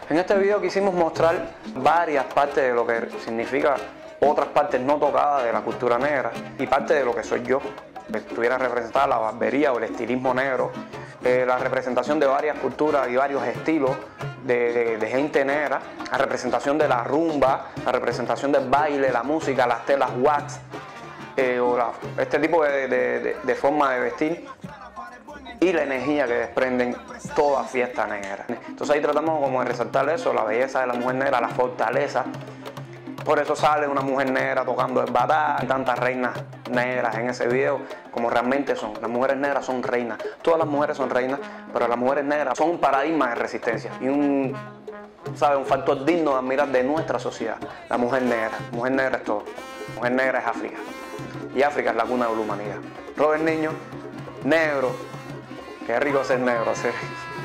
En este video quisimos mostrar varias partes de lo que significa otras partes no tocadas de la cultura negra y parte de lo que soy yo. Estuviera representada la barbería o el estilismo negro, la representación de varias culturas y varios estilos de gente negra, la representación de la rumba, la representación del baile, la música, las telas wax, este tipo de forma de vestir y la energía que desprenden toda fiesta negra. Entonces ahí tratamos como de resaltar eso, la belleza de la mujer negra, la fortaleza. Por eso sale una mujer negra tocando el batá, tantas reinas negras en ese video como realmente son. Las mujeres negras son reinas, todas las mujeres son reinas, pero las mujeres negras son un paradigma de resistencia y un factor digno de admirar de nuestra sociedad. La mujer negra es todo, la mujer negra es África y África es la cuna de la humanidad. Robert Niño, negro, qué rico ser negro, sí.